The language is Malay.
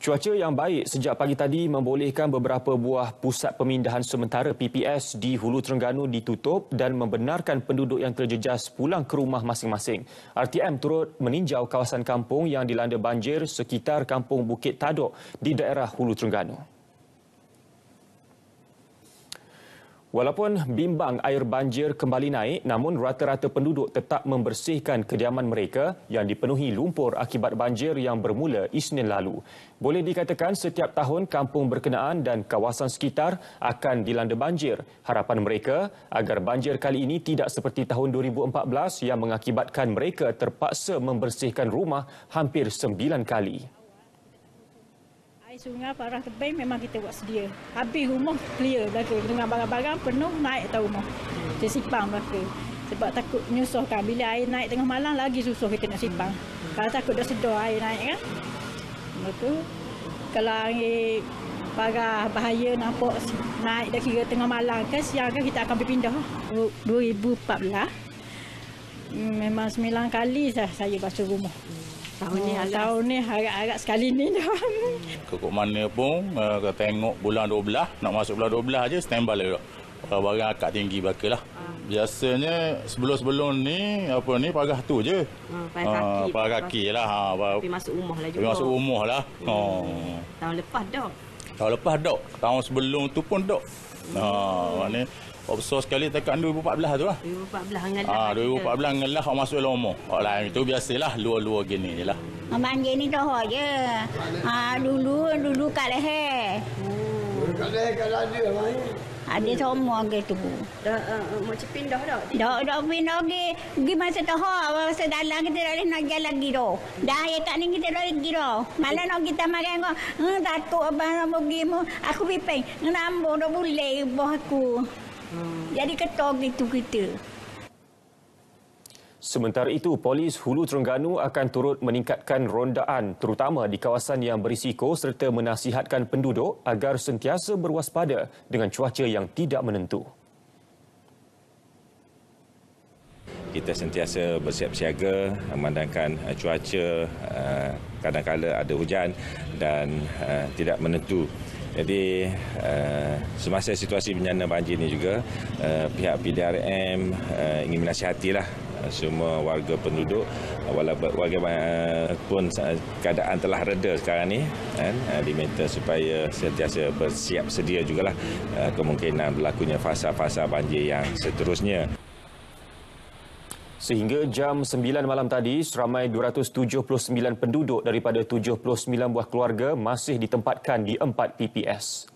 Cuaca yang baik sejak pagi tadi membolehkan beberapa buah pusat pemindahan sementara PPS di Hulu Terengganu ditutup dan membenarkan penduduk yang terjejas pulang ke rumah masing-masing. RTM turut meninjau kawasan kampung yang dilanda banjir sekitar Kampung Bukit Tadok di daerah Hulu Terengganu. Walaupun bimbang air banjir kembali naik, namun rata-rata penduduk tetap membersihkan kediaman mereka yang dipenuhi lumpur akibat banjir yang bermula Isnin lalu. Boleh dikatakan setiap tahun kampung berkenaan dan kawasan sekitar akan dilanda banjir. Harapan mereka agar banjir kali ini tidak seperti tahun 2014 yang mengakibatkan mereka terpaksa membersihkan rumah hampir 9 kali. Air sungai parah tebing memang kita buat sedia. Habis rumah clear belaka dengan barang-barang penuh naik atas rumah. Kita sipang belaka. Sebab takut menyusahkan. Bila air naik tengah malam lagi susah kita nak sipang. Kalau takut dah sedar air naik kan. Maka kalau air parah bahaya nampak naik dah kira tengah malam kan siang kan kita akan berpindah. 2014 memang 9 kali saya basuh rumah. Tahun ni harap-harap sekali ni dah. Kekok mana pun tengok bulan 12, nak masuk bulan 12 aja standby lah. Barang akak tinggi bakalah. Biasanya sebelum-sebelum ni parah tu je. Parah kaki lah. Pergi masuk rumah lah juga. Pergi masuk rumah lah. Tahun lepas dah. Tahun lepas dah. Tahun sebelum tu pun dah. Maknanya besar sekali tekan 2014 tu lah. 2014 ngelah. 2014 ngelah masuk dalam rumah. Lain itu biasalah luar-luar gini je lah. Banjir ni dah je. Dulu kat leher. Kat leher kat dada mai. Ada semua gitu. Macam pindah dah. Dah pindah pergi masa tahap masa dalam kita dah boleh nak jalan lagi dah. Dah ya kat ni kita dah pergi dah. Malah nak kita makan kau. Datuk abang nak pergi mu. Aku piping. Nambung dah boleh buah aku. Jadi ketok gitu kita. Sementara itu, Polis Hulu Terengganu akan turut meningkatkan rondaan terutama di kawasan yang berisiko serta menasihatkan penduduk agar sentiasa berwaspada dengan cuaca yang tidak menentu. Kita sentiasa bersiap siaga memandangkan cuaca kadang-kala ada hujan dan tidak menentu. Jadi semasa situasi bencana banjir ini juga pihak PDRM ingin menasihatilah semua warga penduduk walaupun pun keadaan telah reda sekarang ni diminta supaya sentiasa bersiap sedia jugalah kemungkinan berlakunya fasa-fasa banjir yang seterusnya. Sehingga jam 9 malam tadi, seramai 279 penduduk daripada 79 buah keluarga masih ditempatkan di 4 PPS.